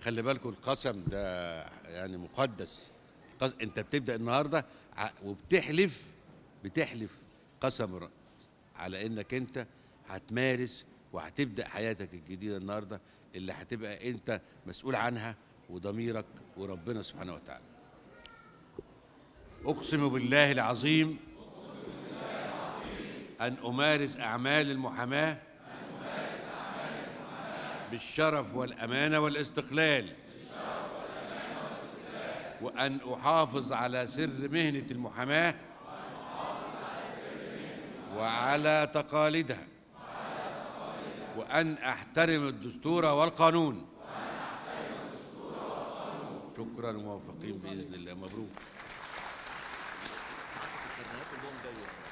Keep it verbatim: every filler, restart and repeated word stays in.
خلي بالكم القسم ده يعني مقدس. انت بتبدا النهارده وبتحلف، بتحلف قسم على انك انت هتمارس وهتبدا حياتك الجديده النهارده اللي هتبقى انت مسؤول عنها وضميرك وربنا سبحانه وتعالى. اقسم بالله العظيم ان امارس اعمال المحاماه بالشرف والامانه والاستقلال، وأن أحافظ على سر مهنة المحاماة وعلى تقاليدها، وأن أحترم الدستور والقانون. شكرا وموفقين بإذن الله. مبروك.